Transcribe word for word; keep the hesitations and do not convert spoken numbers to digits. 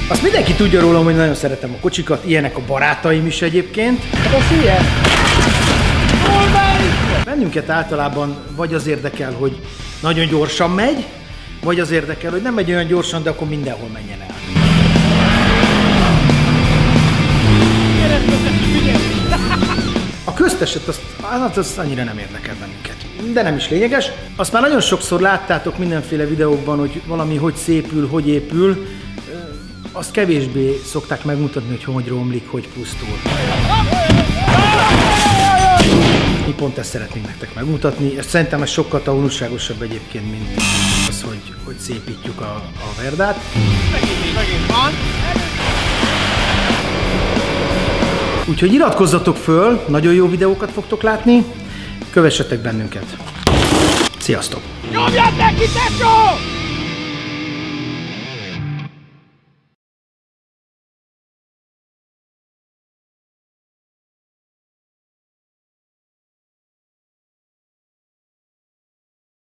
Azt mindenki tudja rólam, hogy nagyon szeretem a kocsikat, ilyenek a barátaim is egyébként. Hát az ilyen. Bennünket általában vagy az érdekel, hogy nagyon gyorsan megy, vagy az érdekel, hogy nem megy olyan gyorsan, de akkor mindenhol menjen el. A közteset azt, hát az annyira nem érdekel bennünket. De nem is lényeges. Azt már nagyon sokszor láttátok mindenféle videókban, hogy valami hogy szépül, hogy épül. Azt kevésbé szokták megmutatni, hogy hogy romlik, hogy pusztul. Mi pont ezt szeretnénk nektek megmutatni. Ezt szerintem ez sokkal tanulságosabb egyébként, mint az, hogy, hogy szépítjük a, a Verdát. Megint, megint van. Úgyhogy iratkozzatok föl, nagyon jó videókat fogtok látni. Kövessetek bennünket. Sziasztok! Nyomjad neki, tesó!